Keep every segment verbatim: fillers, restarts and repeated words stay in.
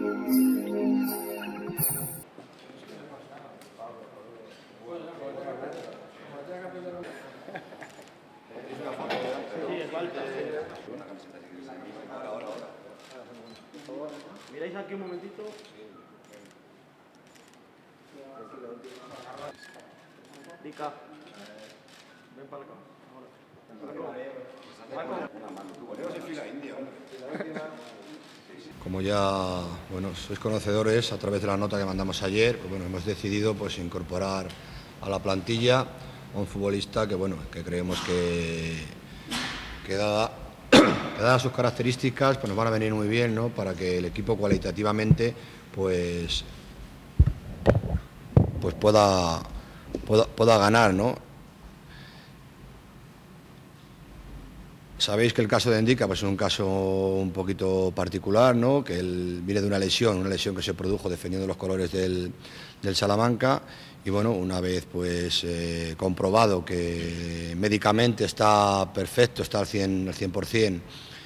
Miráis aquí un momentito. Dica, ven para acá. Como ya bueno, sois conocedores, a través de la nota que mandamos ayer, pues bueno, hemos decidido pues incorporar a la plantilla a un futbolista que bueno, que creemos que, que dada, que dadas sus características, pues nos van a venir muy bien, ¿no? Para que el equipo cualitativamente pues, pues pueda, pueda, pueda ganar, ¿no? Sabéis que el caso de Ndica pues, es un caso un poquito particular, ¿no? Que él viene de una lesión, una lesión que se produjo defendiendo los colores del, del Salamanca y bueno, una vez pues eh, comprobado que médicamente está perfecto, está al cien por cien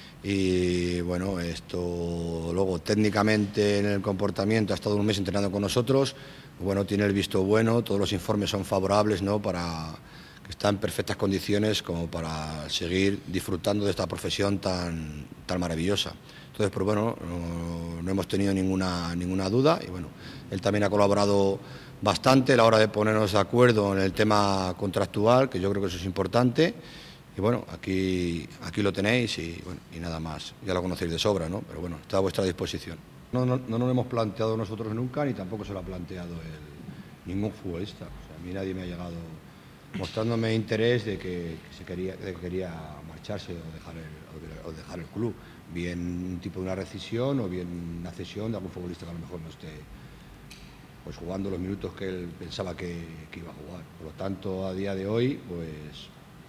y bueno, esto luego técnicamente en el comportamiento ha estado un mes entrenando con nosotros, bueno, tiene el visto bueno, todos los informes son favorables, ¿no? Para está en perfectas condiciones como para seguir disfrutando de esta profesión tan, tan maravillosa. Entonces, pues bueno, no, no hemos tenido ninguna, ninguna duda y bueno, él también ha colaborado bastante a la hora de ponernos de acuerdo en el tema contractual, que yo creo que eso es importante. Y bueno, aquí, aquí lo tenéis y, bueno, y nada más, ya lo conocéis de sobra, ¿no? Pero bueno, está a vuestra disposición. No, no, no nos lo hemos planteado nosotros nunca, ni tampoco se lo ha planteado el, ningún futbolista. O sea, a mí nadie me ha llegado mostrándome interés de que, que se quería, de que quería marcharse o dejar, el, o dejar el club, bien un tipo de una rescisión o bien una cesión de algún futbolista que a lo mejor no esté pues, jugando los minutos que él pensaba que, que iba a jugar. Por lo tanto, a día de hoy, pues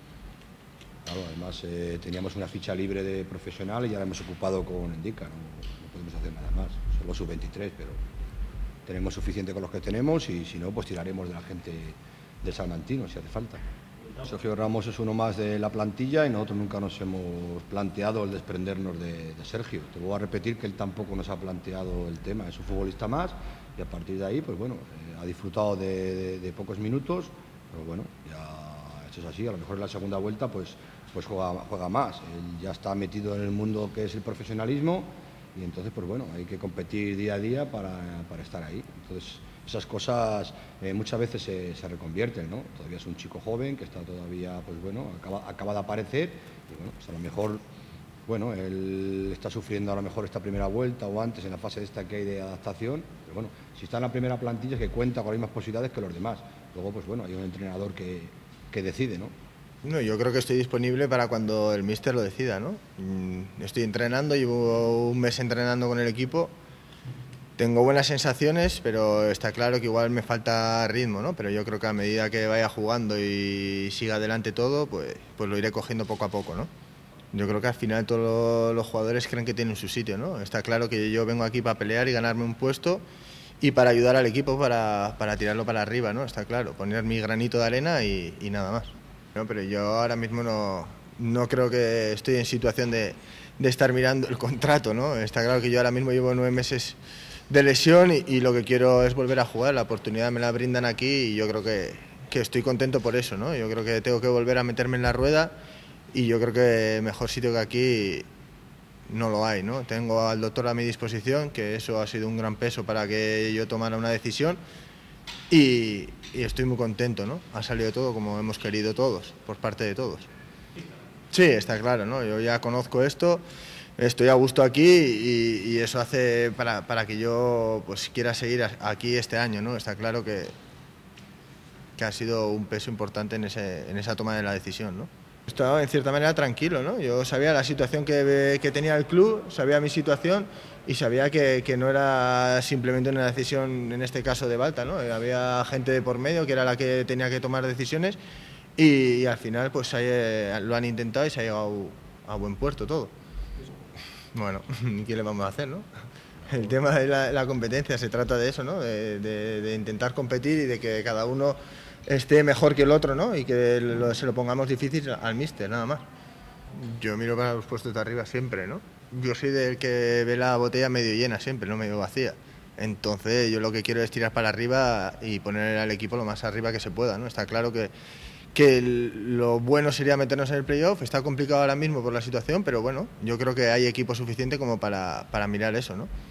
claro, además eh, teníamos una ficha libre de profesional y ya la hemos ocupado con Ndica, no, no podemos hacer nada más, solo sub veintitrés, pero tenemos suficiente con los que tenemos y si no, pues tiraremos de la gente del salmantino, si hace falta. Sergio Ramos es uno más de la plantilla y nosotros nunca nos hemos planteado el desprendernos de, de Sergio. Te voy a repetir que él tampoco nos ha planteado el tema, es un futbolista más y a partir de ahí, pues bueno, eh, ha disfrutado de, de, de pocos minutos, pero bueno, ya esto es así, a lo mejor en la segunda vuelta pues, pues juega, juega más. Él ya está metido en el mundo que es el profesionalismo y entonces, pues bueno, hay que competir día a día para, para estar ahí. Entonces, esas cosas eh, muchas veces se, se reconvierten, ¿no? Todavía es un chico joven que está todavía, pues bueno, acaba, acaba de aparecer y bueno, pues a lo mejor, bueno, él está sufriendo a lo mejor esta primera vuelta o antes en la fase de esta que hay de adaptación, pero bueno, si está en la primera plantilla es que cuenta con las mismas posibilidades que los demás. Luego, pues bueno, hay un entrenador que, que decide, ¿no? No, yo creo que estoy disponible para cuando el míster lo decida, ¿no? Estoy entrenando, llevo un mes entrenando con el equipo. Tengo buenas sensaciones, pero está claro que igual me falta ritmo, ¿no? Pero yo creo que a medida que vaya jugando y siga adelante todo, pues, pues lo iré cogiendo poco a poco, ¿no? Yo creo que al final todos los jugadores creen que tienen su sitio, ¿no? Está claro que yo vengo aquí para pelear y ganarme un puesto y para ayudar al equipo para, para tirarlo para arriba, ¿no? Está claro, poner mi granito de arena y, y nada más. No, pero yo ahora mismo no, no creo que estoy en situación de, de estar mirando el contrato, ¿no? Está claro que yo ahora mismo llevo nueve meses de lesión y, y lo que quiero es volver a jugar. La oportunidad me la brindan aquí y yo creo que, que estoy contento por eso, ¿no? Yo creo que tengo que volver a meterme en la rueda y yo creo que mejor sitio que aquí no lo hay, ¿no? Tengo al doctor a mi disposición, que eso ha sido un gran peso para que yo tomara una decisión y, y estoy muy contento, ¿no? Ha salido todo como hemos querido todos, por parte de todos. Sí, está claro, ¿no? Yo ya conozco esto. Estoy a gusto aquí y, y eso hace para, para que yo pues quiera seguir aquí este año, ¿no? Está claro que, que ha sido un peso importante en, ese, en esa toma de la decisión, ¿no? Estaba en cierta manera tranquilo, ¿no? Yo sabía la situación que, que tenía el club, sabía mi situación y sabía que, que no era simplemente una decisión, en este caso de Balta, ¿no? Había gente de por medio que era la que tenía que tomar decisiones y, y al final pues hay, lo han intentado y se ha llegado a buen puerto todo. Bueno, ¿qué le vamos a hacer, no? El tema de la, la competencia se trata de eso, ¿no? De, de, de intentar competir y de que cada uno esté mejor que el otro, ¿no? Y que lo, se lo pongamos difícil al míster, nada más. Yo miro para los puestos de arriba siempre, ¿no? yo soy del que ve la botella medio llena siempre, no medio vacía. Entonces yo lo que quiero es tirar para arriba y poner al equipo lo más arriba que se pueda, ¿no? Está claro que, que el, lo bueno sería meternos en el playoff, está complicado ahora mismo por la situación, pero bueno, yo creo que hay equipo suficiente como para, para mirar eso, ¿no?